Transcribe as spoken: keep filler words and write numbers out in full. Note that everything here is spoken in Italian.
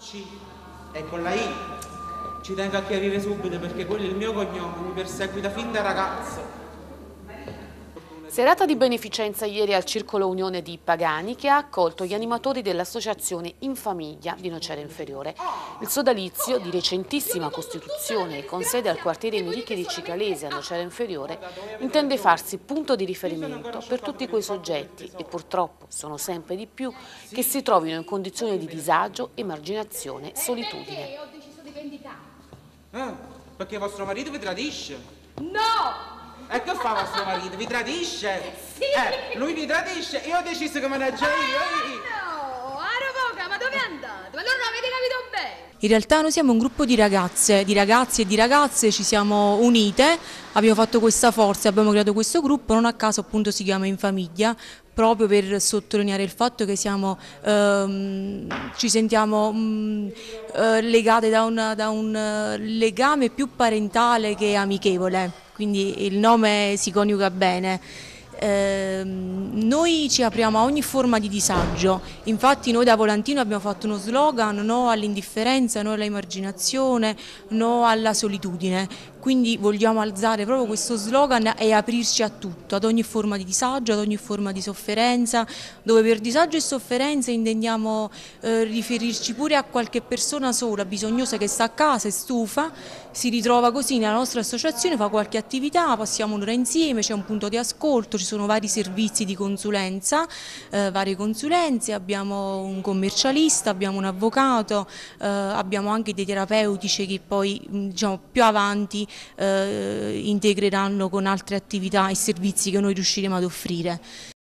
C e con la I. Ci tengo a chiarire subito perché quello è il mio cognome, mi perseguita fin da ragazzo. Serata di beneficenza ieri al Circolo Unione di Pagani che ha accolto gli animatori dell'associazione In Famiglia di Nocera Inferiore. Il sodalizio, di recentissima costituzione e con sede al quartiere Enrichi di Cicalese a Nocera Inferiore, intende farsi punto di riferimento per tutti quei soggetti, e purtroppo sono sempre di più, che si trovino in condizioni di disagio, emarginazione, solitudine. Eh, perché vostro marito vi tradisce? No! E che fa vostro marito? Vi tradisce? Sì! Eh, lui vi tradisce, io ho deciso che managgio io. No, Araboca, ma dove andate? Ma non avete capito bene? In realtà noi siamo un gruppo di ragazze, di ragazzi e di ragazze, ci siamo unite, abbiamo fatto questa forza, abbiamo creato questo gruppo, non a caso appunto si chiama In Famiglia, proprio per sottolineare il fatto che siamo, ehm, ci sentiamo mh, eh, legate da, una, da un legame più parentale che amichevole, quindi il nome si coniuga bene. Eh, noi ci apriamo a ogni forma di disagio, infatti noi da Volantino abbiamo fatto uno slogan: no all'indifferenza, no all'emarginazione, no alla solitudine, quindi vogliamo alzare proprio questo slogan e aprirci a tutto, ad ogni forma di disagio, ad ogni forma di sofferenza, dove per disagio e sofferenza intendiamo eh, riferirci pure a qualche persona sola, bisognosa, che sta a casa e stufa, si ritrova così nella nostra associazione, fa qualche attività, passiamo un'ora insieme, c'è un punto di ascolto, ci sono vari servizi di consulenza, eh, varie consulenze, abbiamo un commercialista, abbiamo un avvocato, eh, abbiamo anche dei terapeutici che poi diciamo, più avanti eh, integreranno con altre attività e servizi che noi riusciremo ad offrire.